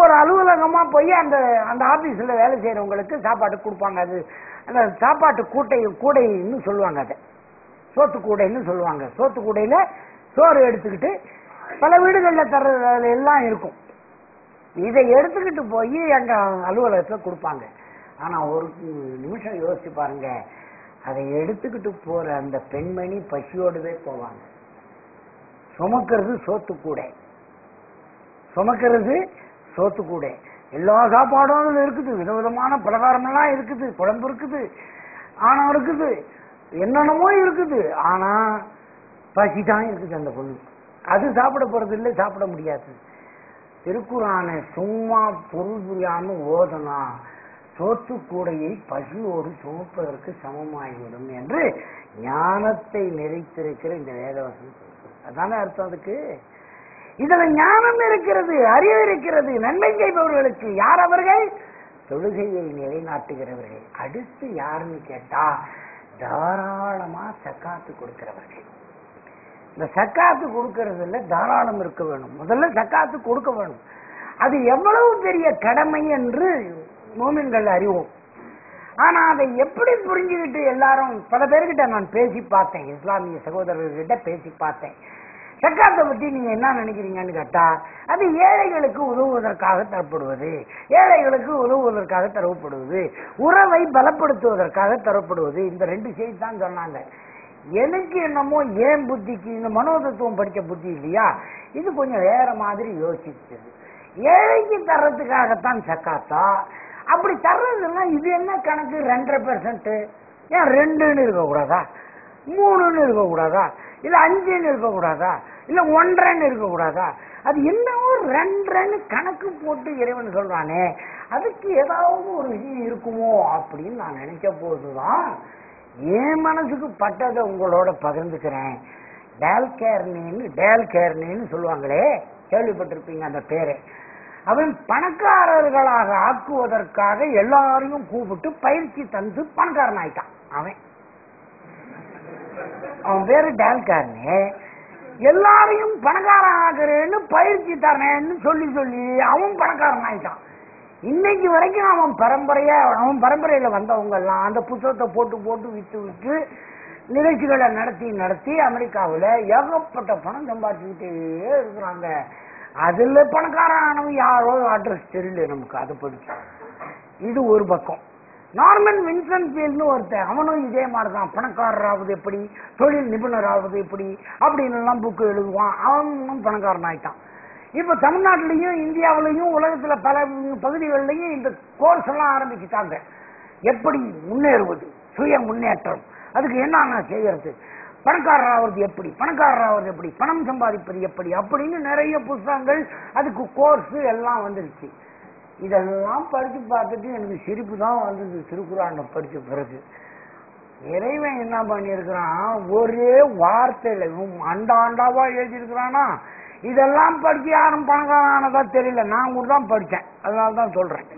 ஒரு அலுவலகமா போய் அந்த அந்த ஆபீஸ்ல வேலை செய்யறவங்களுக்கு சாப்பாடு கொடுப்பாங்க. அது அந்த சாப்பாட்டு கூடைன்னு சொல்லுவாங்க. அதை சோத்து கூடைன்னு சொல்லுவாங்க. சோத்து கூடையில சோறு எடுத்துக்கிட்டு பல வீடுகளில் தர்றது எல்லாம் இருக்கும். இதை எடுத்துக்கிட்டு போய் அங்க அலுவலகத்துல கொடுப்பாங்க. ஆனா ஒரு நிமிஷம் யோசிச்சு பாருங்க, அதை எடுத்துக்கிட்டு போற அந்த பெண்மணி பசியோடுவே போவாங்க. சுமக்கிறது சோத்து கூடை, சுமக்கிறது சோத்து கூடை. எல்லா சாப்பாடும் இருக்குது, விதவிதமான பலகாரம் எல்லாம் இருக்குது, குழம்பு இருக்குது, ஆணம் இருக்குது, என்னென்னமோ இருக்குது. ஆனா பசி தான் இருக்குது அந்த பொண்ணு. அது சாப்பிட போறது இல்லை, சாப்பிட முடியாது. திருக்குறானை சும்மா பொருள் புரியாம ஓதனா சோத்து கூடையை பசியோடு சுமப்பதற்கு சமமாகிவிடும் என்று ஞானத்தை நிறைத்திருக்கிற இந்த வேதவசனம். அதானே அர்த்தம் அதுக்கு. இதுல ஞானம் இருக்கிறது, அறிவு இருக்கிறது. நன்மை செய்பவர்களுக்கு யார் அவர்கள்? தொழுகையை நிலைநாட்டுகிறவர்கள். அடுத்து யாருன்னு கேட்டா தாராளமா சக்காத்து கொடுக்கிறவர்கள். இந்த சக்காத்து கொடுக்கறதுல தாராளம் இருக்க வேணும். முதல்ல சக்காத்து கொடுக்க வேணும். அது எவ்வளவு பெரிய கடமை என்று மோமின்கள் அறிவோம். ஆனா அதை எப்படி புரிஞ்சுக்கிட்டு எல்லாரும் பல பேர்கிட்ட நான் பேசி பார்த்தேன், இஸ்லாமிய சகோதரர்கிட்ட பேசி பார்த்தேன். சக்காத்தை பத்தி நீங்க என்ன நினைக்கிறீங்கன்னு கேட்டா, அது ஏழைகளுக்கு உதவுவதற்காக தரப்படுவது, ஏழைகளுக்கு உதவுவதற்காக தரப்படுவது, உறவை பலப்படுத்துவதற்காக தரப்படுவது. இந்த ரெண்டு செய்தி தான் சொன்னாங்க. எனக்கு என்னமோ ஏன் புத்திக்கு இந்த மனோதத்துவம் படிச்ச புத்தி இல்லையா, இது கொஞ்சம் வேற மாதிரி யோசிச்சது. ஏழைக்கு தர்றதுக்காகத்தான் சக்காத்தா? அப்படி தர்றதுன்னா இது என்ன கணக்கு? 2.5%. ஏன் 2ன்னு இருக்கக்கூடாதா, 3ன்னு இருக்கக்கூடாதா, இல்ல 5ன்னு இருக்கக்கூடாதா, இல்ல 1.5ன்னு இருக்கக்கூடாதா? அது என்னவோ 2 கணக்கு போட்டு இறைவன் சொல்றானே, அதுக்கு ஏதாவது ஒரு விஷயம் இருக்குமோ அப்படின்னு நான் நினைச்ச போதுதான் என் மனசுக்கு பட்டதை உங்களோட பகிர்ந்துக்கிறேன். டேல் கேர்னின்னு சொல்லுவாங்களே, கேள்விப்பட்டிருப்பீங்க அந்த பேரை. அவன் பணக்காரர்களாக ஆக்குவதற்காக எல்லாரையும் கூப்பிட்டு பயிற்சி தந்து பணக்காரன் ஆயிட்டான். அவன் பேரு டேல் கேர்னி. எல்லாரையும் பணக்காரன் ஆகிறேன்னு பயிற்சி தரேன்னு சொல்லி சொல்லி அவன் பணக்காரன் ஆயிட்டான். இன்னைக்கு வரைக்கும் அவன் பரம்பரையில வந்தவங்க எல்லாம் அந்த புத்தகத்தை போட்டு வித்து நிகழ்ச்சிகளை நடத்தி அமெரிக்காவில் ஏகப்பட்ட பணம் சம்பாதிச்சுக்கிட்டே இருக்கிறாங்க. அதுல பணக்காரனவன் யாரோ அட்ரஸ் தெரியல நமக்கு, அதை படிச்சு. இது ஒரு பக்கம். நார்மன் வின்சென்ட் பீல்னு ஒருத்தன், அவனும் இதே மாதிரிதான். பணக்காரராவது எப்படி, தொழில் நிபுணராவது எப்படி அப்படின்னு எல்லாம் புக்கு எழுதுவான். அவனும் பணக்காரன் ஆயிட்டான். இப்ப தமிழ்நாட்டிலையும் இந்தியாவிலையும் உலகத்துல பல பகுதிகளிலையும் இந்த கோர்ஸ் எல்லாம் ஆரம்பிச்சுட்டாங்க. எப்படி முன்னேறுவது, சுய முன்னேற்றம், அதுக்கு என்ன செய்யறது, பணக்காரராவது எப்படி, பணம் சம்பாதிப்பது எப்படி அப்படின்னு நிறைய புத்தகங்கள், அதுக்கு கோர்ஸ் எல்லாம் வந்துருச்சு. இதெல்லாம் படிச்சு பார்த்துட்டு எனக்கு சிரிப்பு தான் வந்தது. திருக்குறானை படிச்ச பிறகு இறைவன் என்ன பண்ணியிருக்கிறான், ஒரே வார்த்தையில ஆண்டாவா எழுதியிருக்கிறானா. இதெல்லாம் படிச்சு யாரும் பணக்காரனதா தெரியல, நான் கூட தான் படிச்சேன், அதனாலதான் சொல்றேன்.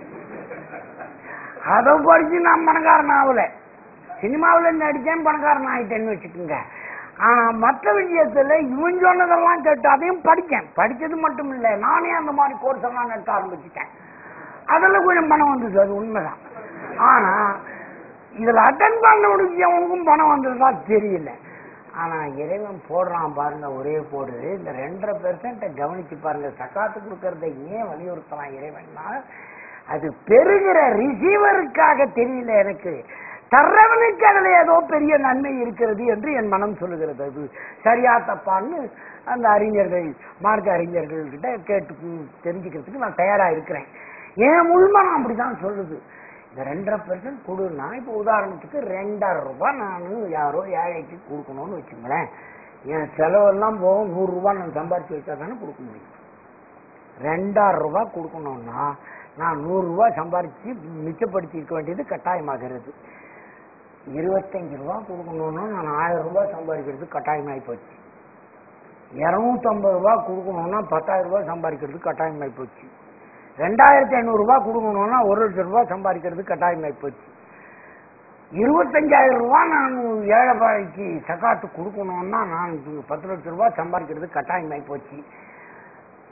அதை படிச்சு நான் பணக்காரன் ஆகல, சினிமாவில் நடிச்சேன் பணக்காரன் ஆயிட்டேன்னு வச்சுக்கோங்க. ஆனா மற்ற விஷயத்துல இவன் சொன்னதெல்லாம் கேட்டு அதையும் படிச்சேன். படிச்சது மட்டும் இல்லை, நானே அந்த மாதிரி கோர்ஸ் எல்லாம் நடத்த ஆரம்பிச்சுட்டேன். அதெல்லாம் கொஞ்சம் பணம் வந்தது, அது உண்மைதான். ஆனா இதுல அட்டன் பண்ண முடிஞ்சவனுக்கும் பணம் வந்ததுதா தெரியல. ஆனா இறைவன் போடுறான் பாருங்க, ஒரே போடு. இந்த 2.5% கவனிச்சு பாருங்க. சக்காத்து கொடுக்கறத ஏன் வலியுறுத்தலாம் இறைவன்னா, அது பெறுகிற ரிசீவருக்காக தெரியல, எனக்கு தர்றவனுக்கு அதுல ஏதோ பெரிய நன்மை இருக்கிறது என்று என் மனம் சொல்லுகிறது. அது சரியா தப்பான்னு அந்த அறிஞர்கள், மார்க்க அறிஞர்கள் கிட்ட கேட்டு தெரிஞ்சுக்கிறதுக்கு நான் தயாரா இருக்கிறேன். என் உள்மனம் அப்படிதான் சொல்லுது. இந்த 2.5% கொடுன்னா, இப்போ உதாரணத்துக்கு 2000 ரூபாய் நான் யாரோ ஏழைக்கு கொடுக்கணும்னு வச்சுங்களேன். என் செலவெல்லாம் போகும் 100 ரூபாய் நான் சம்பாதிச்சு வச்சா தானே கொடுக்க முடியும். 2000 ரூபாய் கொடுக்கணும்னா நான் 100 ரூபாய் சம்பாதிச்சு மிச்சப்படுத்தி இருக்க வேண்டியது கட்டாயமாகிறது. 25 ரூபாய் கொடுக்கணும்னா நான் 1000 ரூபாய் சம்பாதிக்கிறது கட்டாயமாகி போச்சு. 250 ரூபாய் கொடுக்கணும்னா 10,000 ரூபாய் சம்பாதிக்கிறது கட்டாயமாகி போச்சு. 2500 ரூபாய் கொடுக்கணும்னா 1,00,000 ரூபாய் சம்பாதிக்கிறது கட்டாயமாகி போச்சு. 25,000 ரூபாய் நான் ஏழை பாய்க்கு சக்காத்து கொடுக்கணும்னா நான் 10 லட்சம் ரூபாய் சம்பாதிக்கிறது கட்டாயமாகி போச்சு.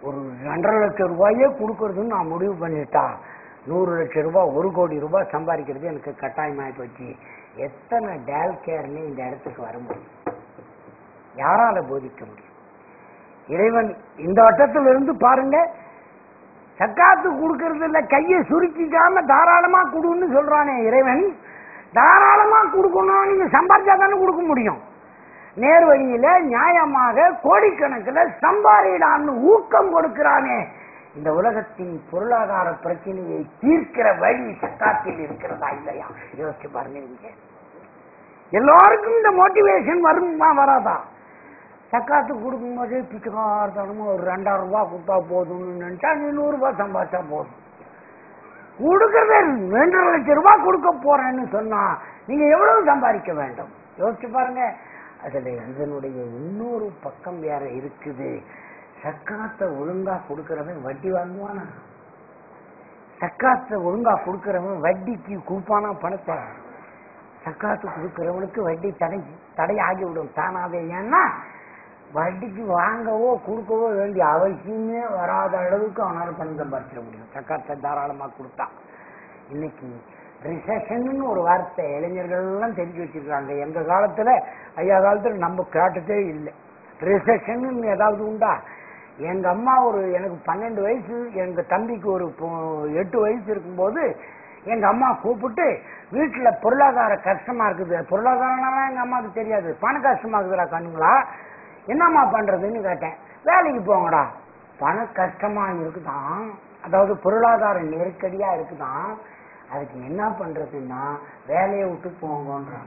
ஒரு 2.5 லட்சம் ரூபாயே கொடுக்கறதுன்னு நான் முடிவு பண்ணிட்டா 100 லட்சம் ரூபாய் 1 கோடி ரூபாய் சம்பாதிக்கிறது எனக்கு கட்டாயமாகி போச்சு. எத்தனை டேல் கேர்னு இந்த இடத்துக்கு வர முடியும்? யாரால போதிக்க முடியும்? இறைவன் இந்த வட்டத்திலிருந்து பாருங்க, சக்காத்து கொடுக்கறது இல்ல, கையை சுருக்கிக்காம தாராளமா கொடுன்னு சொல்றானே இறைவன். தாராளமா கொடுக்கணும், நீங்க சம்பாதிச்சா தானே கொடுக்க முடியும். நேர் வழியில நியாயமாக கோடிக்கணக்கில் சம்பாதிடான்னு ஊக்கம் கொடுக்கிறானே. இந்த உலகத்தின் பொருளாதார பிரச்சனையை தீர்க்கிற வழி சக்காத்தில் இருக்கிறதா இல்லையா? யோசிச்சு பாருங்க. நீங்க எல்லாருக்கும் இந்த மோட்டிவேஷன் வருமா வராதா? சக்காத்து கொடுக்கும்போது பிச்சைக்காரத்தனமா ஒரு 2000 ரூபாய் கொடுத்தா போதும்னு நினைச்சா 100 ரூபாய் சம்பாதிச்சா போதும். கொடுக்கறத 2.5 லட்சம் ரூபாய் கொடுக்க போறேன்னு சொன்னா நீங்க எவ்வளவு சம்பாதிக்க வேண்டும்? யோசிச்சு பாருங்க. அதுல இதனுடைய இன்னொரு பக்கம் வேற இருக்குது. சக்காத்தை ஒழுங்கா கொடுக்கறவன் வட்டி வாங்குவானா? சக்காத்தை ஒழுங்கா கொடுக்கறவன் வட்டிக்கு கொடுப்பானா பணத்தை? சக்காத்து கொடுக்கறவனுக்கு வட்டி தடை ஆகிவிடும் தானாவே. ஏன்னா வட்டிக்கு வாங்கவோ கொடுக்கவோ வேண்டிய அவசியமே வராத அளவுக்கு அவனால் பணம் சம்பாதிச்சிட முடியும் சக்காத்தை தாராளமா கொடுத்தா. இன்னைக்கு ரிசெஷன் ஒரு வார்த்தை இளைஞர்கள் எல்லாம் தெரிஞ்சு வச்சிருக்காங்க. எங்க காலத்துல ஐயா காலத்துல நம்ம கேட்டதே இல்லை. ரிசெஷன் ஏதாவது உண்டா? எங்க அம்மா எனக்கு 12 வயசு, எங்க தம்பிக்கு ஒரு 8 வயசு இருக்கும்போது எங்க அம்மா கூப்பிட்டு வீட்டுல பொருளாதார கஷ்டமா இருக்குது. பொருளாதாரம் எங்க அம்மாவுக்கு தெரியாது. பண கஷ்டமா இருக்குதுடா கண்ணுங்களா, என்னம்மா பண்றதுன்னு கேட்டேன். வேலைக்கு போங்கடா. பண கஷ்டமா இருக்குதான், அதாவது பொருளாதார நெருக்கடியா இருக்குதான், அதுக்கு என்ன பண்றதுன்னா வேலையை விட்டு போங்கன்றாங்க.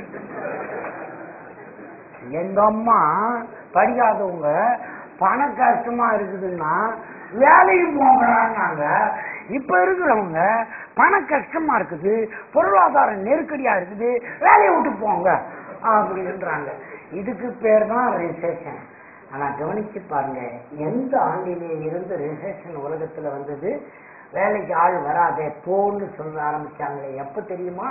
எங்க அம்மா படிக்காதவங்க, பண கஷ்டமா இருக்குதுன்னா வேலைக்கு போங்கடாங்க. இப்ப இருக்கிறவங்க பண கஷ்டமா இருக்குது, பொருளாதார நெருக்கடியா இருக்குது, வேலையை விட்டு போங்க அப்படின்றாங்க. இதுக்கு பேர் தான் ரிசெஷன். ஆனா கவனிச்சு பாருங்க, எந்த ஆண்டிலே இருந்து ரிசெஷன் உலகத்துல வந்தது? வேலைக்கு ஆள் வராதே போன்னு சொல்ல ஆரம்பிச்சாங்களே, எப்ப தெரியுமா?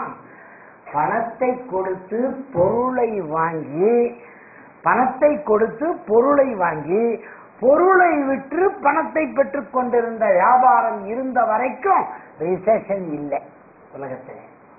பணத்தை கொடுத்து பொருளை வாங்கி, பணத்தை கொடுத்து பொருளை வாங்கி பொருளை விற்று பணத்தை பெற்றுக் கொண்டிருந்த வியாபாரம் இருந்த வரைக்கும் ரிசெஷன் இல்லை உலகத்துல.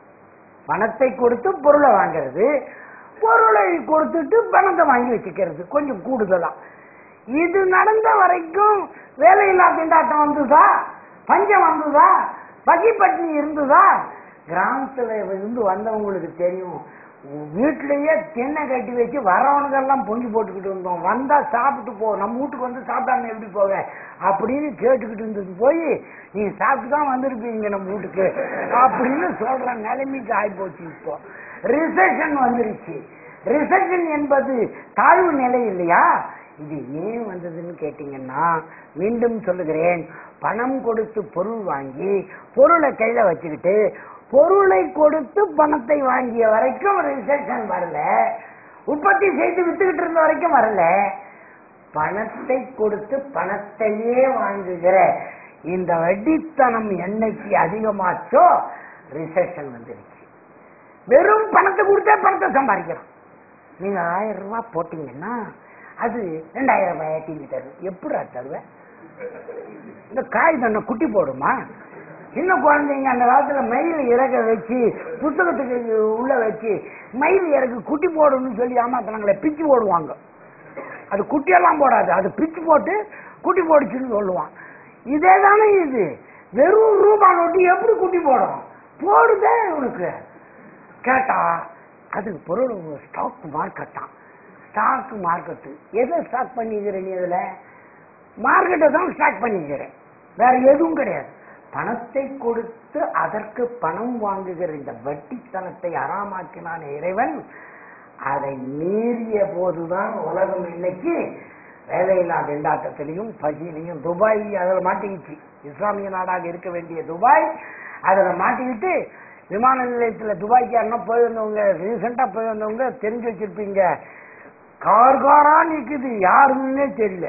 பணத்தை கொடுத்து பொருளை வாங்கிறது, பொருளை கொடுத்துட்டு பணத்தை வாங்கி வச்சுக்கிறது கொஞ்சம் கூடுதலா. இது நடந்த வரைக்கும் வேலையில்லா திண்டாட்டம் வந்ததா? பஞ்சம் வந்ததா? பகிப்பட்டினி இருந்ததா? கிராமத்துல இருந்து வந்தவங்களுக்கு தெரியும். வீட்டிலேயே தென்னை கட்டி வச்சு வரவனுக்கெல்லாம் பொங்கி போட்டுக்கிட்டு இருந்தோம். வந்தா சாப்பிட்டு போ, நம்ம வீட்டுக்கு வந்து சாப்பிட்டாங்க எப்படி போக அப்படின்னு கேட்டுக்கிட்டு இருந்தது போய் நீங்க சாப்பிட்டு தான் வந்திருப்பீங்க நம்ம வீட்டுக்கு அப்படின்னு சொல்ற நிலைமைக்கு ஆகிப்போச்சு. இப்போ ரிசெஷன் வந்துருச்சு. ரிசெஷன் என்பது தாழ்வு நிலை இல்லையா? இது ஏன் வந்ததுன்னு கேட்டீங்கன்னா, மீண்டும் சொல்லுகிறேன், பணம் கொடுத்து பொருள் வாங்கி பொருளை கையில வச்சுக்கிட்டு பொருளை கொடுத்து பணத்தை வாங்கிய வரைக்கும் ரிசெஷன் வரல. உற்பத்தி செய்து வித்துக்கிட்டு இருந்த வரைக்கும் வரல. பணத்தை கொடுத்து பணத்தையே வாங்குகிற இந்த வட்டித்தனம் என்னைக்கு அதிகமாச்சோ ரிசெஷன் வந்துருச்சு. வெறும் பணத்தை கொடுத்தே பணத்தை சம்பாதிக்கிறோம். நீங்க 1000 ரூபாய் போட்டீங்கன்னா அது 2000 ரூபாய் ஏற்றிங்க தருவேன். எப்படி தருவேன்? இந்த காய் தானே குட்டி போடுமா? சின்ன குழந்தைங்க அந்த காலத்துல மயில் இறக்க வச்சு புத்தகத்துக்கு உள்ள வச்சு மயில் இறக்கு குட்டி போடணும்னு சொல்லி ஏமாத்தினாங்களே, பிச்சு போடுவாங்க. அது குட்டியெல்லாம் போடாது, அது பிச்சு போட்டு குட்டி போடுச்சுன்னு சொல்லுவான். இதே தானே இது. வெறும் ரூபாய் நோட்டி எப்படி குட்டி போடும்? போடுதே உனக்கு கேட்டா அதுக்கு பொருள் ஸ்டாக் மார்க்கெட் தான். ஸ்டாக் மார்க்கெட்டு எதை ஸ்டாக் பண்ணிக்கிற? நீ இதுல மார்க்கெட்டை தான் ஸ்டாக் பண்ணிக்கிறேன், வேற எதுவும் கிடையாது. பணத்தை கொடுத்து அதற்கு பணம் வாங்குகிற இந்த வட்டித்தனத்தை அறாமாக்கினான் இறைவன். அதை மீறிய போதுதான் உலகம் இன்னைக்கு வேலையில்லா திண்டாட்டத்திலையும் பசியிலையும். துபாய் அதில் மாட்டிக்கிச்சு. இஸ்லாமிய நாடாக இருக்க வேண்டிய துபாய் அதில் மாட்டிக்கிட்டு விமான நிலையத்தில் துபாய்க்கு யாருன்னா போய் வந்தவங்க, ரீசெண்டா போய் வந்தவங்க தெரிஞ்சு வச்சிருப்பீங்க, கார்காரா நிக்குது, யாருன்னே தெரியல.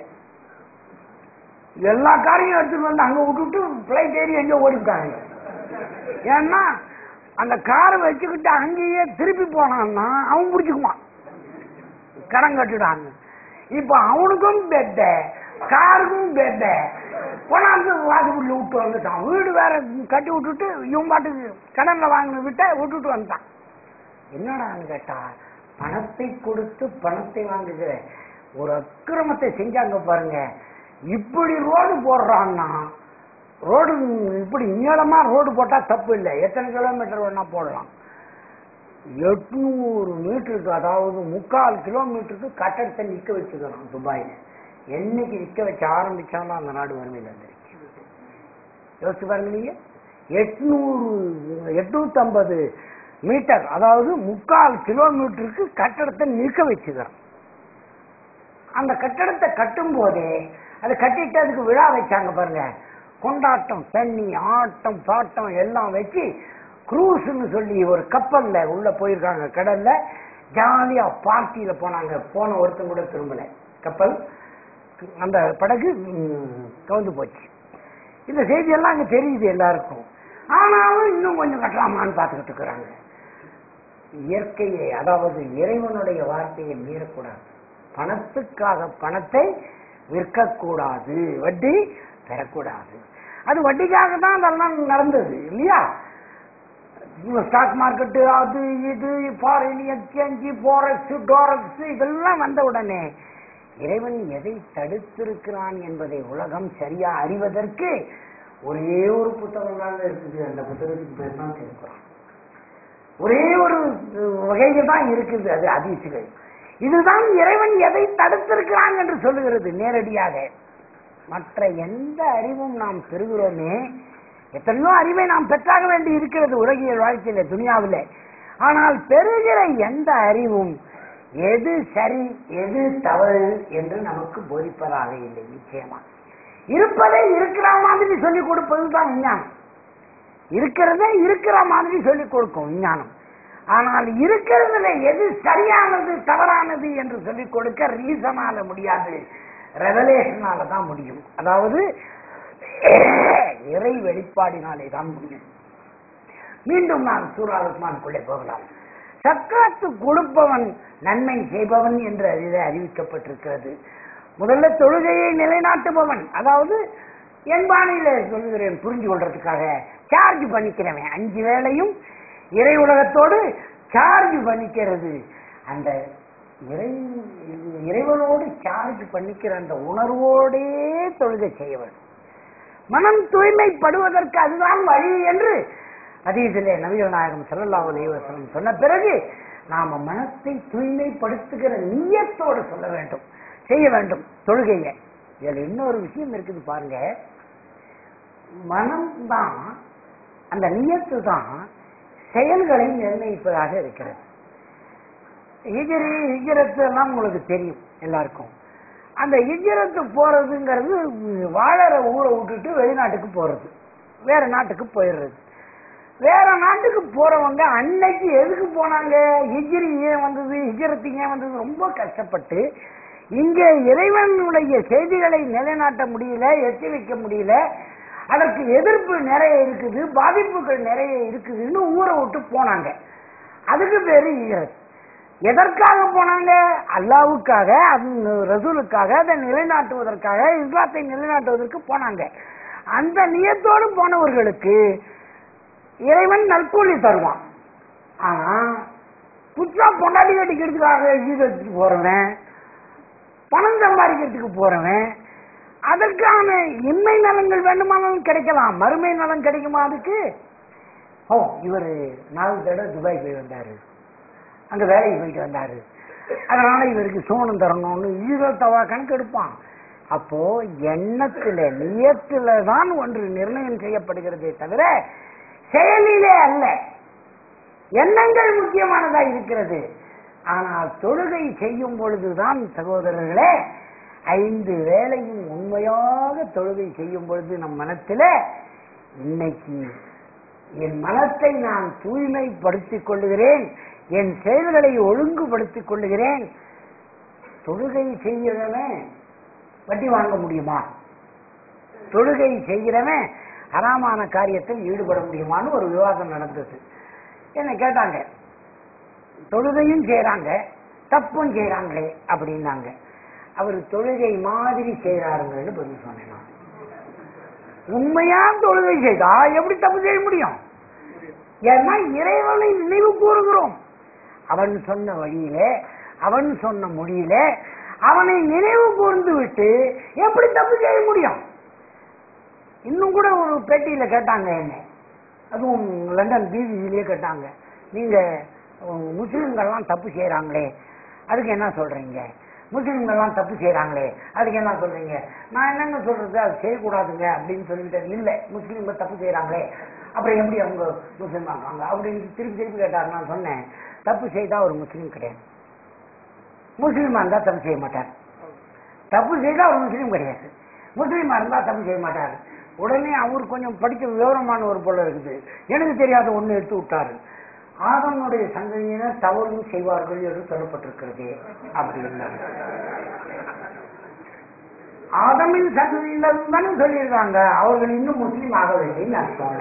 எல்லா காரையும் எடுத்துட்டு வந்து அங்க விட்டுட்டு பிளைட் ஏறி எங்க ஓடிட்டாங்க. ஏன்னா அந்த காரை வச்சுக்கிட்டு அங்கேயே திருப்பி போனான்னா அவன் பிடிச்சுக்குவான், கடன் கட்டுடாங்க. இப்ப அவனுக்கும் பெட்ட காருக்கும் கேட்ட கொண்டாந்து வாசப்படியில் விட்டு வந்துட்டான். வீடு வேற கட்டி விட்டுட்டு இவன் பாட்டுக்கு கடன்ல வாங்கின விட்ட விட்டுட்டு வந்துட்டான். என்னடான்னு கேட்டா, பணத்தை கொடுத்து பணத்தை வாங்குகிற ஒரு அக்கிரமத்தை செஞ்சாங்க பாருங்க. இப்படி ரோடு போடுறான்னா, ரோடு இப்படி நீளமா ரோடு போட்டா தப்பு இல்லை, எத்தனை கிலோமீட்டர் வேணா போடலாம். 800 மீட்டருக்கு, அதாவது 3/4 கிலோமீட்டருக்கு கட்டடத்தை நிக்க வச்சுக்கிறோம் துபாயில. என்னைக்கு நிக்க வச்சு ஆரம்பிச்சாலும் அந்த நாடு வறுமையில் வந்துருச்சு. யோசிச்சு பாருங்க நீங்க. 850 மீட்டர், அதாவது 3/4 கிலோமீட்டருக்கு கட்டடத்தை நிற்க வச்சுக்கிறோம். அந்த கட்டடத்தை கட்டும் போதே அதை கட்டிட்டு அதுக்கு விழா வச்சாங்க பாருங்க. கொண்டாட்டம், தண்ணி, ஆட்டம், பாட்டம் எல்லாம் வச்சு குரூஸ்ன்னு சொல்லி ஒரு கப்பல்ல உள்ள போயிருக்காங்க. கடல்ல ஜாலியா பார்ட்டியில போனாங்க. போன ஒருத்தன் கூட திரும்பல. கப்பல் அந்த படகு கவுந்து போச்சு. இந்த செய்தியெல்லாம் அங்க தெரியுது எல்லாருக்கும். ஆனாலும் இன்னும் கொஞ்சம் கட்டலாமான்னு பார்த்துக்கிட்டு இருக்கிறாங்க. இயற்கையை, அதாவது இறைவனுடைய வார்த்தையை மீறக்கூடாது. பணத்துக்காக பணத்தை விற்கக்கூடாது, வட்டி பெறக்கூடாது. அது வட்டிக்காக தான் அதெல்லாம் நடந்தது இல்லையா? ஸ்டாக் மார்க்கெட்டு, அது இது, ஃபாரின் எக்ஸ்சேஞ்ச், போரக்ஸ், டோரக்ஸ் இதெல்லாம் வந்த உடனே இறைவன் எதை தடுத்திருக்கிறான் என்பதை உலகம் சரியா அறிவதற்கு ஒரே ஒரு புத்தகம் தான் இருக்குது. அந்த புத்தகத்துக்கு பேர் தான் திருக்குறான். ஒரே ஒரு வகையில் தான் இருக்குது, அது ஹதீஸ்கள். இதுதான் இறைவன் எதை தடுத்திருக்கிறான் என்று சொல்லுகிறது நேரடியாக. மற்ற எந்த அறிவும் நாம் பெறுகிறோமே, எத்தனையோ அறிவை நாம் பெற்றாக வேண்டி இருக்கிறது உலகியல் வாழ்க்கையில, துனியாவில். ஆனால் பெறுகிற எந்த அறிவும் எது சரி எது தவறு என்று நமக்கு போதிப்பதாக இல்லை. நிச்சயமா இருப்பதை இருக்கிற மாதிரி சொல்லிக் கொடுப்பதுதான் விஞ்ஞானம். இருக்கிறதே இருக்கிற மாதிரி சொல்லிக் கொடுக்கும் விஞ்ஞானம். ஆனால் இருக்கிறதுல எது சரியானது தவறானது என்று சொல்லிக் கொடுக்க ரீசனால முடியாது, ரெவலேஷனால தான் முடியும். அதாவது இறை வெளிப்பாடினாலே தான் முடியும். மீண்டும் நான் சூரா லுக்மானுக்குள்ளே போகலாம். சக்காத்து கொடுப்பவன் நன்மை செய்பவன் என்று அதில் அறிவிக்கப்பட்டிருக்கிறது. முதல்ல தொழுகையை நிலைநாட்டுபவன், அதாவது என் பாணியில சொல்லுகிறேன் புரிஞ்சு கொள்றதுக்காக, சார்ஜ் பண்ணிக்கிறவன். 5 வேளையும் இறை உலகத்தோடு சார்ஜ் பண்ணிக்கிறது. அந்த இறைவனோடு சார்ஜ் பண்ணிக்கிற அந்த உணர்வோடே தொழுகை செய்ய வேண்டும். மனம் தூய்மைப்படுவதற்கு அதுதான் வழி என்று ஹதீஸிலே நபிகள் நாயகம் ஸல்லல்லாஹு அலைஹி வஸல்லம் சொன்ன பிறகு நாம மனத்தை தூய்மைப்படுத்துகிற நியத்தோடு சொல்ல வேண்டும், செய்ய வேண்டும் தொழுகையை. இதுல இன்னொரு விஷயம் இருக்குது பாருங்க. மனம்தான், அந்த நியத்து தான் செயல்களை நிர்ணயிப்பதாக இருக்கிறது. ஹிஜ்ரத் எல்லாம் உங்களுக்கு தெரியும் எல்லாருக்கும். அந்த ஹிஜ்ரத்து போறதுங்கிறது வாழற ஊரை விட்டுட்டு வெளிநாட்டுக்கு போறது, வேற நாட்டுக்கு போயிடுறது. வேற நாட்டுக்கு போறவங்க அன்னைக்கு எதுக்கு போனாங்க? ஹிஜ்ரி ஏன் வந்தது, ஹிஜ்ரத்து ஏன் வந்தது? ரொம்ப கஷ்டப்பட்டு இங்க இறைவனுடைய செய்திகளை நிலைநாட்ட முடியல, எட்டி வைக்க முடியல, அதற்கு எதிர்ப்பு நிறைய இருக்குது, பாதிப்புகள் நிறைய இருக்குதுன்னு ஊரை விட்டு போனாங்க. அதுக்கு பேரு ஹிஜ்ரத். எதற்காக போனாங்க? அல்லாவுக்காக, ரசூலுக்காக, அதை நிலைநாட்டுவதற்காக, இஸ்லாத்தை நிலைநாட்டுவதற்கு போனாங்க. அந்த நியத்தோடு போனவர்களுக்கு இறைவன் நற்கூலி தருவான். ஆனா புதுசா பொண்டாட்டி கட்டிக்கிறதுக்காக ஹிஜ்ரத்துக்கு போறவன், பணம் சம்பாதிக்கிறதுக்கு போறவன், அதற்கான இன்மை நலன்கள் வேண்டுமானாலும் கிடைக்கலாம், மறுமை நலன் கிடைக்குமா அதுக்கு? இவர் 4 தடவை துபாய் போய் வந்தாரு, அங்க வேலைக்கு போயிட்டு வந்தாரு, அதனால இவருக்கு சோனம் தரணும்னு ஈரோத்தவா கணக்கு எடுப்பான். அப்போ எண்ணத்துல, நியத்துல தான் ஒன்று நிர்ணயம் செய்யப்படுகிறதே தவிர செயலிலே அல்ல. எண்ணங்கள் முக்கியமானதா இருக்கிறது. ஆனால் தொழுகை செய்யும் பொழுதுதான் சகோதரர்களே, 5 வேளையும் உண்மையாக தொழுகை செய்யும் பொழுது நம் மனத்தில, இன்னைக்கு என் மனத்தை நான் தூய்மைப்படுத்திக் கொள்ளுகிறேன், என் செயல்களை ஒழுங்குபடுத்திக் கொள்ளுகிறேன். தொழுகை செய்கிறவன் வட்டி வாங்க முடியுமா? தொழுகை செய்கிறவன் ஹராமான காரியத்தில் ஈடுபட முடியுமான்னு ஒரு விவாதம் நடந்தது. என்ன கேட்டாங்க, தொழுகையும் செய்யறாங்க தப்பும் செய்யறாங்களே அப்படின்னாங்க. அவர் தொழுகை மாதிரி செய்யறாருங்கன்னு பதில் சொன்னேன். உண்மையா தொழுகை செய்தா எப்படி தப்பு செய்ய முடியும்? ஏன்னா இறைவனை நினைவு கூறுகிறோம். அவன் சொன்ன வழியிலே, அவன் சொன்ன மொழியில அவனை நினைவு கூர்ந்து விட்டு எப்படி தப்பு செய்ய முடியும்? இன்னும் கூட ஒரு பேட்டியில கேட்டாங்க என்ன, அதுவும் லண்டன் பிபிசிலேயே கேட்டாங்க, நீங்க முஸ்லிம்கள்லாம் தப்பு செய்யறாங்களே அதுக்கு என்ன சொல்றீங்க? முஸ்லிம்கள்லாம் தப்பு செய்யறாங்களே அதுக்கு என்ன சொல்றீங்க? நான் என்னங்க சொல்றது, அது செய்யக்கூடாதுங்க அப்படின்னு சொல்லிட்டு, இல்லை முஸ்லீம்கள் தப்பு செய்யறாங்களே அப்புறம் எப்படி அவங்க முஸ்லீம் ஆகுவாங்க அப்படின்னு திருப்பி திருப்பி கேட்டார். நான் சொன்னேன், தப்பு செய்தா ஒரு முஸ்லீம் கிடையாது, முஸ்லீமா இருந்தா தப்பு செய்ய மாட்டார். தப்பு செய்தா ஒரு முஸ்லீம் கிடையாது, முஸ்லீமா இருந்தா தப்பு செய்ய மாட்டார். உடனே அவர் கொஞ்சம் படிக்க விவரமான ஒரு போல இருக்குது, எனக்கு தெரியாத ஒண்ணு எடுத்து விட்டாரு. ஆதமுடைய சந்ததியினர் தவறும் செய்வார்கள் என்று சொல்லப்பட்டிருக்கிறது அப்படின்னு. ஆதமின் சந்ததியினர் தானே சொல்லியிருக்காங்க, அவர்கள் இன்னும் முஸ்லீம் ஆகவில்லைன்னு அர்த்தம்.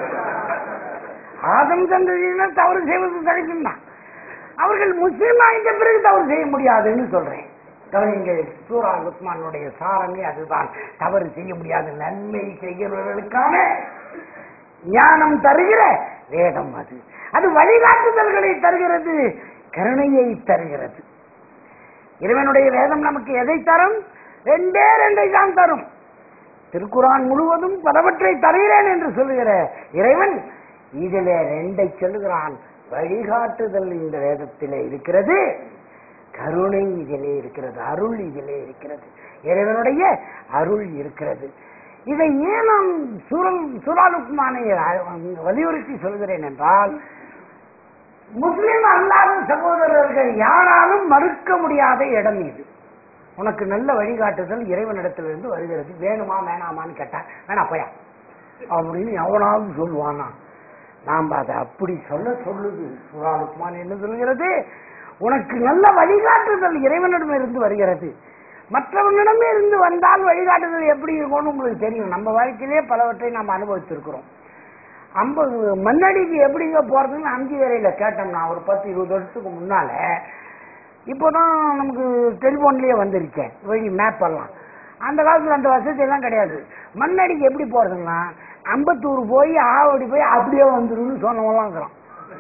ஆதம் சந்ததியினர் தவறு செய்வது கிடைக்கும் தான், அவர்கள் முஸ்லீம் ஆகிட்ட பிறகு தவறு செய்ய முடியாதுன்னு சொல்றேன். கவனிங்கள், சூரா லுக்மானுடைய சாரமே அதுதான். தவறு செய்ய முடியாது, நன்மை செய்கிறவர்களுக்கான ஞானம் தருகிற வேதம் அது. அது வழிகாட்டுதல்களை தருகிறது, கருணையை தருகிறது. இறைவனுடைய வேதம் நமக்கு எதை தரும்? ரெண்டே ரெண்டை தான் தரும். திருக்குரான் முழுவதும் பலவற்றை தருகிறேன் என்று சொல்லுகிற இறைவன் இதிலே ரெண்டை சொல்லுகிறான். வழிகாட்டுதல் இந்த வேதத்திலே இருக்கிறது, கருணை இதிலே இருக்கிறது, அருள் இதிலே இருக்கிறது, இறைவனுடைய அருள் இருக்கிறது. இதை ஏன் நான் சூரா லுக்மானை வலியுறுத்தி சொல்கிறேன் என்றால், முஸ்லிம் அல்லாத சகோதரர்கள் யாராலும் மறுக்க முடியாத இடம் இது. உனக்கு நல்ல வழிகாட்டுதல் இறைவனிடத்திலிருந்து வருகிறது, வேணுமா வேணாமான்னு கேட்டா வேணா போயா அப்படின்னு எவனாவது சொல்லுவானா? நாம் அதை அப்படி சொல்லுது. சூரா லுக்மான் என்ன சொல்கிறது? உனக்கு நல்ல வழிகாட்டுதல் இறைவனிடம் இருந்து வருகிறது. மற்றவனிடமே இருந்து வந்தால் வழிகாட்டுதல் எப்படி இருக்கும்னு உங்களுக்கு தெரியும். நம்ம வாழ்க்கையிலே பலவற்றை நாம் அனுபவிச்சிருக்கிறோம். 50 மண்ணடிக்கு எப்படிங்க போறதுன்னு 5 வரையில கேட்டோம்னா ஒரு 10-20 வருஷத்துக்கு முன்னால, இப்போதான் நமக்கு டெலிபோன்லயே வந்துருச்சேன் வழி மேப் எல்லாம். அந்த காலத்துல அந்த வசதி எல்லாம் கிடையாது. மண்ணடிக்கு எப்படி போறதுன்னா அம்பத்தூர் போய் ஆவடி போய் அப்படியே வந்துருன்னு சொன்னவங்களாம் இருக்கிறான்.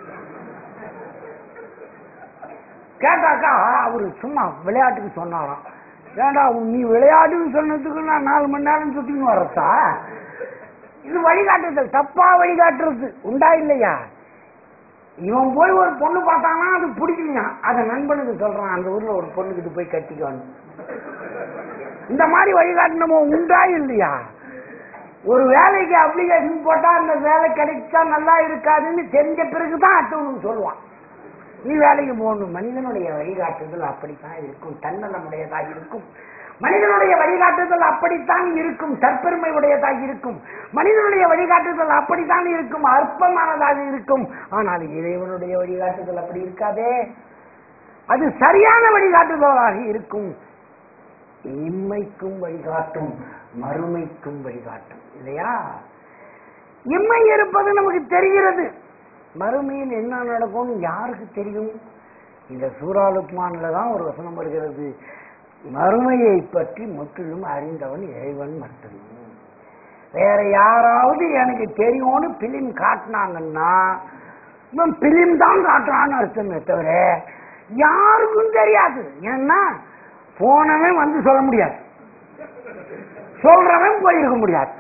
கேட்டாக்கா அவரு சும்மா விளையாட்டுக்கு சொன்னாராம், ஏண்டா நீ விளையாட்டுன்னு சொன்னதுக்கு நான் 4 மணி நேரம் சுத்தின்னு வரத்தா? இது வழிகாட்டுதல், தப்பா வழிகாட்டுறது உண்டா இல்லையா? இவன் போய் ஒரு பொண்ணு பார்த்தானா அது பிடிக்கலையா, அதை நண்பனுக்கு சொல்றான், அந்த ஊர்ல ஒரு பொண்ணுக்கிட்டு போய் கட்டிக்கணும். இந்த மாதிரி வழிகாட்டணுமோ உண்டா இல்லையா? ஒரு வேலைக்கு அப்ளிகேஷன் போட்டா அந்த வேலை கிடைச்சா நல்லா இருக்காதுன்னு தெரிஞ்ச பிறகுதான் அடுத்தவனுக்கு சொல்லுவான் நீ வேலைக்கு போகணும். மனிதனுடைய வழிகாட்டுதல் அப்படித்தான் இருக்கும், தன்னலமுடையதாக இருக்கும். மனிதனுடைய வழிகாட்டுதல் அப்படித்தான் இருக்கும், தற்பெருமை உடையதாக இருக்கும். மனிதனுடைய வழிகாட்டுதல் அப்படித்தான் இருக்கும், அற்பமானதாக இருக்கும். ஆனால் இறைவனுடைய வழிகாட்டுதல் அப்படி இருக்காதே, அது சரியான வழிகாட்டுதலாக இருக்கும். இம்மைக்கும் வழிகாட்டும், மறுமைக்கும் வழிகாட்டும் இல்லையா? இம்மை இருப்பது நமக்கு தெரிகிறது, மறுமையில் என்ன நடக்கும் யாருக்கு தெரியும்? இந்த சூரா லுக்மான்ல தான் ஒரு வசனம் வருகிறது, மறுமையை பற்றி முற்றிலும் அறிந்தவன் இறைவன் மட்டுமே. வேற யாராவது எனக்கு தெரியும்னு பிலிம் காட்டினாங்கன்னா இவன் பிலிம் தான் காட்டுறான்னு அர்த்தமே தவிர யாருக்கும் தெரியாது. ஏன்னா போனவன் வந்து சொல்ல முடியாது, சொல்றவன் போயிருக்க முடியாது.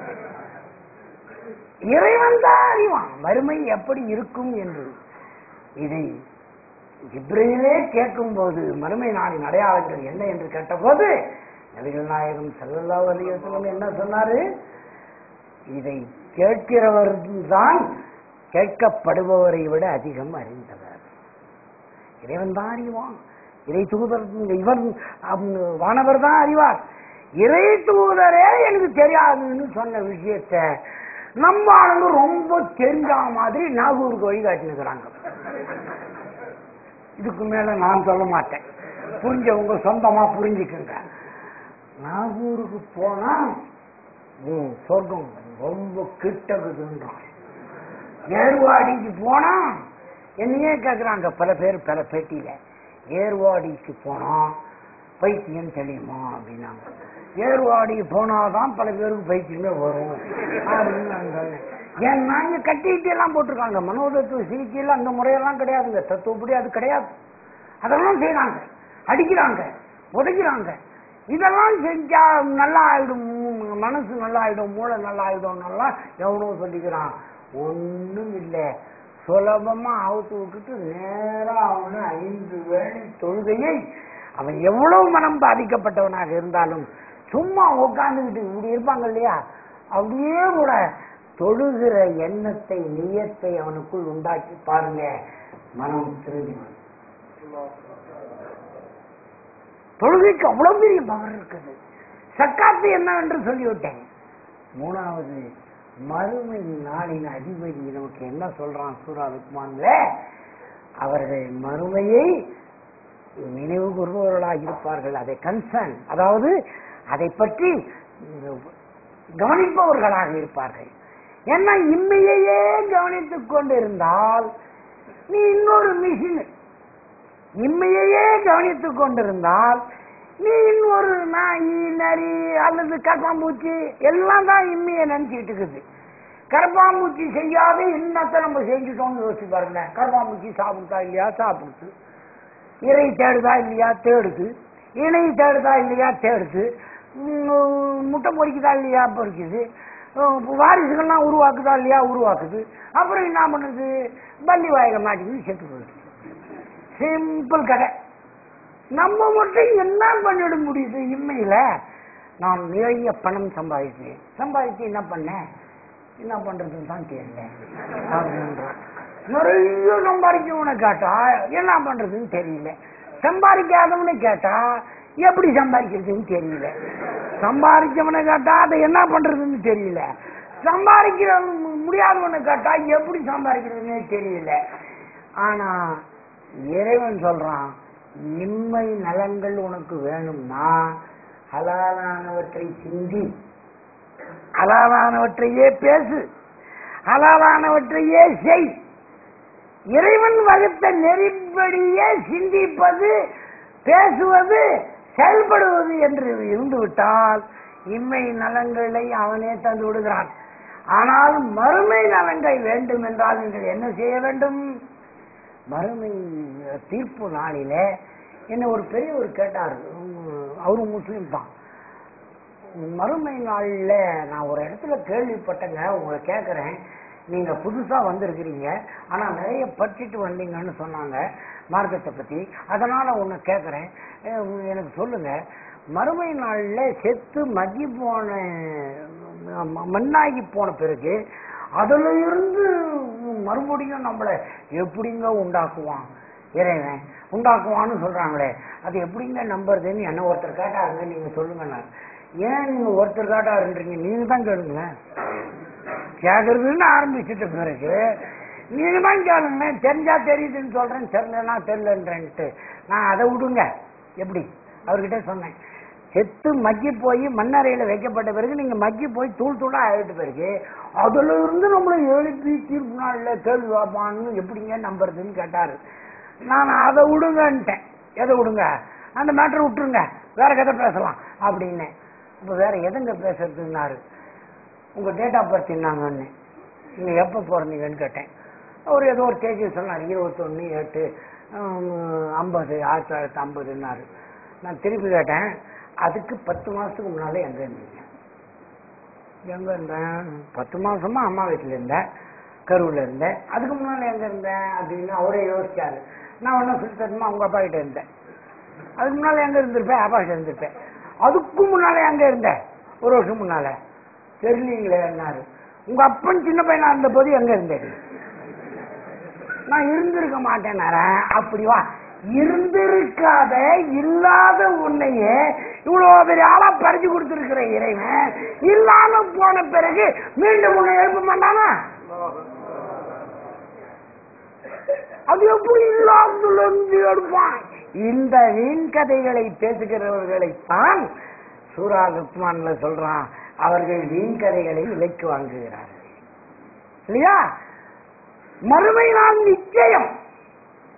இறைவன் தான் அறிவான் மறுமை எப்படி இருக்கும் என்று. இதை ஜிப்ரீலே கேட்கும் போது மறுமை நாளின் அடையாளங்கள் என்ன என்று கேட்ட போது நபிகள் நாயகம் ஸல்லல்லாஹு அலைஹி வஸல்லம் என்ன சொன்னாரு? இதை கேட்கிறவர் தான் கேட்கப்படுபவரை விட அதிகம் அறிந்தவர். இறைவன் தான் அறிவான், இறை தூதர் இவர் வானவர் தான் அறிவார். இறை தூதரே எனக்கு தெரியாதுன்னு சொன்ன விஷயத்த நம்ம ஆளுங்க ரொம்ப தெரிஞ்ச மாதிரி நாகூருக்கு வழிகாட்டினுக்கிறாங்க. இதுக்கு மேல நான் சொல்ல மாட்டேன், புரிஞ்சவங்க சொந்தமா புரிஞ்சுக்குங்க. நாகூருக்கு போனா சொர்க்கம் ரொம்ப கிட்டக்குதுன்றான். ஏர்வாடிக்கு போனா என்னையே கேட்குறாங்க பல பேர் பல பேட்டியில. ஏர்வாடிக்கு போனோம் பைத்தியம் தெரியுமா அப்படின்னாங்க. ஏர்வாடி போனாதான் பல பேருக்கு பைத்தியமே வரும் அப்படின்னு நான் சொன்னேன். ஏன்னா இங்க கட்டிட்டு எல்லாம் போட்டிருக்காங்க. மனோதத்துவ சிகிச்சையில் அந்த முறையெல்லாம் கிடையாதுங்க. தத்துவப்படி அது கிடையாது. அதெல்லாம் செய்யறாங்க, அடிக்கிறாங்க, உதைக்கிறாங்க. இதெல்லாம் செஞ்சா நல்லா ஆயிடும், மனசு நல்லா ஆயிடும், மூளை நல்லா ஆயிடும் நல்லா எவனோ சொல்லிக்கிறான். ஒண்ணும் இல்லை. சுலபமா அவுத்து விட்டுட்டு நேரா அவனு 5 வேளை தொழுகையை அவன் எவ்வளவு மனம் பாதிக்கப்பட்டவனாக இருந்தாலும் சும்மா உட்காந்துக்கிட்டு இப்படி இருப்பாங்க இல்லையா, அப்படியே கூட தொழுகிற எண்ணத்தை நியத்தை அவனுக்குள் உண்டாக்கி பாருங்க, மனம் திரும்பி. தொழுகைக்கு அவ்வளவு பெரிய பவர் இருக்குது. சக்காத்து என்னவென்று சொல்லிவிட்டேன். 3வது மறுமை நாளின் அதிபதி நமக்கு என்ன சொல்றான் சூரா லுக்மான்ல, அவர்கள் மறுமையை நினைவு கூறுபவர்களாக இருப்பார்கள். அதை கன்சர்ன், அதாவது அதை பற்றி கவனிப்பவர்களாக இருப்பார்கள். ஏன்னா இம்மையே கவனித்துக் கொண்டிருந்தால் நீ இன்னொரு மிஷின், இம்மையே கவனித்துக் கொண்டிருந்தால் நீ இன்னொரு நாய் நரி அல்லது கரப்பாம்பூச்சி எல்லாம் தான் இம்மையை நினைச்சுக்கிட்டு இருக்குது. கரப்பாம்பூச்சி செய்யாத இன்னத்தை நம்ம செஞ்சுட்டோம்னு யோசிச்சு பாருங்க. கரப்பாம்பூச்சி சாப்பிடுதா இல்லையா, சாப்பிடுது. இறை தேடுதா இல்லையா, தேடுது. இணை தேடுதா இல்லையா, தேடுது. முட்டை பொறிக்குதா இல்லையா, பொறிக்குது. வாரிசுகள்லாம் உருவாக்குதா இல்லையா, உருவாக்குது. அப்புறம் என்ன பண்ணுது, பள்ளி வாயில மாட்டிக்கிது, செத்து போகுது. சிம்பிள் கதை. நம்ம மட்டும் என்ன பண்ணிட முடியுது இம்மையில? நான் நிறைய பணம் சம்பாதிச்சு என்ன பண்ணேன், என்ன பண்றதுன்னு தான் தெரியல அப்படின்றான். நிறைய சம்பாதிக்கவனை கேட்டா என்ன பண்றதுன்னு தெரியல. சம்பாதிக்காதவனை கேட்டா எப்படி சம்பாதிக்கிறதுன்னு தெரியல. சம்பாதிச்சவனை கேட்டா அதை என்ன பண்றதுன்னு தெரியல. சம்பாதிக்க முடியாதவனை கேட்டா எப்படி சம்பாதிக்கிறதுன்னு தெரியல. ஆனா இறைவன் சொல்றான், இம்மை நலன்கள் உனக்கு வேணும்னா ஹலாலானவற்றை சிந்தி, ஹலாலானவற்றையே பேசு, ஹலாலானவற்றையே செய். இறைவன் வகுத்த நெறிப்படியே சிந்திப்பது, பேசுவது, செயல்படுவது என்று இருந்துவிட்டால் இம்மை நலன்களை அவனே தந்து விடுகிறான். ஆனால் மறுமை நலன்கள் வேண்டும் என்றால் நீங்கள் என்ன செய்ய வேண்டும்? மறுமை தீர்ப்பு நாளில என்ன ஒரு பெரியவர் கேட்டார், அவரு முஸ்லீம் தான். மறுமை நாளில் நான் ஒரு இடத்துல கேள்விப்பட்டேங்க, உங்களை கேட்குறேன். நீங்க புதுசா வந்திருக்கிறீங்க, ஆனா நிறைய படிச்சுட்டு வந்தீங்கன்னு சொன்னாங்க மார்க்கத்தை பத்தி. அதனால உன்னை கேட்குறேன், எனக்கு சொல்லுங்க, மறுமை நாளில் செத்து மகி போன மண்ணாகி போன பிறகு அதுல இருந்து மறுபடியும் நம்மளை எப்படிங்க உண்டாக்குவான்? இறைவன் உண்டாக்குவான்னு சொல்றாங்களே, அது எப்படிங்க நம்புறதுன்னு என்ன ஒருத்தர் கேட்டாருங்க. நீங்க சொல்லுங்க. நான் ஏன் நீங்க ஒருத்தர் கேட்டாருன்றீங்க? நீங்க தான் கேளுங்க. கேட்கறதுன்னு ஆரம்பிச்சுட்ட பிறகு நீங்க தான் கேளுங்க. தெரிஞ்சா தெரியுதுன்னு சொல்றேன், தெரியலன்னா தெரியலன்றேன்ட்டு நான் அதை விடுங்க. எப்படி அவர்கிட்ட சொன்னேன், செத்து மக்கி போய் மண்ணறையில வைக்கப்பட்ட பிறகு நீங்க மக்கி போய் தூள் தூளா ஆயிட்ட பிறகு அதுல இருந்து நம்மளை எழுப்பி தீர்ப்பு நாள்ல கேள்வி வைப்பான்னு எப்படிங்க நம்புறதுன்னு கேட்டாரு. நான் அதை விடுங்கன்ட்டேன். எதை விடுங்க? அந்த மேட்டரை விட்டுருங்க, வேற கதை பேசலாம் அப்படின்னு. இப்ப வேற எதுங்க பேசுறதுன்னாரு. உங்க டேட் ஆஃப் பர்த் என்னாங்கன்னு, நீங்க எப்ப பிறந்தீங்கன்னு கேட்டேன். அவர் ஏதோ ஒரு தேதி சொன்னார், 21/8/50 1950ன்னாரு. நான் திருப்பி கேட்டேன், அதுக்கு 10 மாசத்துக்கு முன்னாலே எங்க இருந்தீங்க? எங்க இருந்தேன்? 10 மாசமா அம்மா வீட்டுல இருந்தேன், கருவுல இருந்தேன். அதுக்கு முன்னால எங்க இருந்தேன் அப்படின்னு அவரே யோசிச்சாரு. நான் ஒன்னும் சொல்லி தரணுமா, உங்க அப்பா கிட்ட இருந்தேன். அதுக்கு முன்னால எங்க இருந்திருப்பேன்? அப்பா கிட்ட இருந்திருப்பேன். அதுக்கு முன்னால எங்க இருந்தேன்? 1 வருஷம் முன்னால. தெரியலீங்களே என்னாரு. உங்க அப்பன் சின்ன பையனா இருந்த போது எங்க இருந்தேன்? நான் இருந்திருக்க மாட்டேன். அப்படிவா, இருந்திருக்காத இல்லாத உன்னையே இவ்வளவு பெரிய ஆளா பறிச்சு கொடுத்திருக்கிற இறைவன் இல்லாம போன பிறகு மீண்டும் உன்னை எழுப்ப மாட்டானா? அது எப்படி இல்லாம எடுப்பான்? இந்த வீண் கதைகளை பேசுகிறவர்களைத்தான் சூரா லுக்மான்ல சொல்றான், அவர்கள் வீண் கதைகளை விலைக்கு வாங்குகிறார்கள் இல்லையா? மறுமை நாள் நிச்சயம்.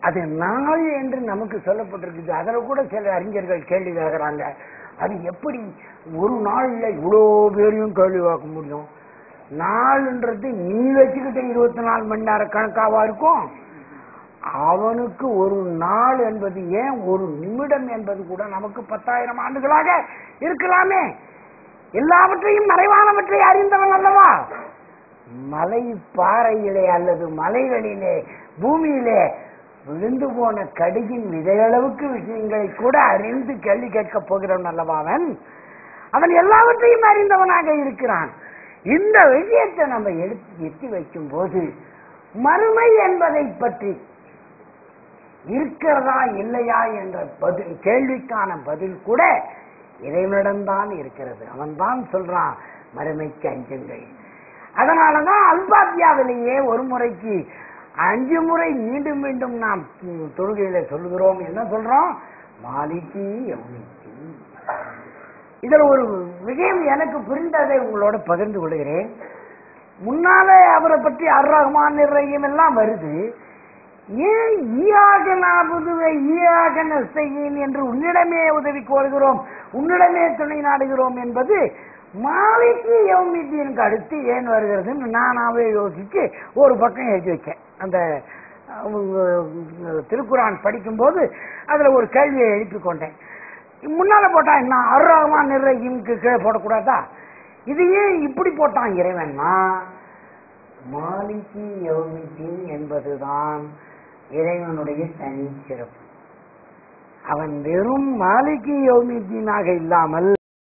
அது நாள் என்று நமக்கு சொல்லப்பட்டிருக்குது. அதில் கூட சில அறிஞர்கள் கேள்வி கேட்கிறாங்க, அது எப்படி ஒரு நாள்ல இவ்வளோ பேரையும் கேள்வி கேட்க முடியும்? நாள்ன்றது நீ வச்சுக்கிட்ட 24 மணி நேர கணக்காவா இருக்கும்? அவனுக்கு ஒரு நாள் என்பது ஏன் ஒரு நிமிடம் என்பது கூட நமக்கு 10,000 ஆண்டுகளாக இருக்கலாமே. எல்லாவற்றையும் மறைவானவற்றை அறிந்தவன் அல்லவா? மலை பாறையிலே அல்லது மலைகளிலே பூமியிலே விழுந்து போன கடுகின் விதையளவுக்கு விஷயங்களை கூட அறிந்து கேள்வி கேட்கப் போகிறவன் அல்லவா அவன்? அவன் எல்லாவற்றையும் அறிந்தவனாக இருக்கிறான். இந்த விஷயத்தை நம்ம எட்டி வைக்கும் போது மறுமை என்பதை பற்றி இருக்கிறதா இல்லையா என்ற பதில், கேள்விக்கான பதில் கூட இறைவனிடம்தான் இருக்கிறது. அவன் தான் சொல்றான், மறுமைக்கு அஞ்சுங்கள். அதனாலதான் அல்பாத்தியாவிலேயே ஒரு முறைக்கு 5 முறை மீண்டும் மீண்டும் நாம் தொழுகையில சொல்லுகிறோம். என்ன சொல்றோம்? மாலிகி யௌமித்தீன். இதுல ஒரு விஷயம் எனக்கு புரிந்ததை உங்களோட பகிர்ந்து கொள்கிறேன். முன்னாலே அவரை பற்றி அர் ரஹ்மான் ரஹீம் எல்லாம் வருது. ஏன் ஈயாக நாபுதுவை ஈயாக நஸ்தஈன் என்று உன்னிடமே உதவி கோருகிறோம், உன்னிடமே துணை நாடுகிறோம் என்பது மாலிகி யௌமித்தீனுக்கு அடுத்து ஏன் வருகிறதுன்னு நானாவே யோசிச்சு ஒரு பக்கம் எழுதி வச்சேன். அந்த திருக்குரான் படிக்கும்போது அதுல ஒரு கேள்வியை எழுப்பி கொண்டேன். முன்னால போட்டா என்ன, அர் ரஹ்மான் ரஹீம்க்கு கீழே போடக்கூடாதா? இது ஏன் இப்படி போட்டான் இறைவன்னா? மாலிகி யௌமித்தீன் என்பதுதான் இறைவனுடைய தனி சிறப்பு. அவன் வெறும் மாலிகி யௌமித்தீனாக இல்லாமல்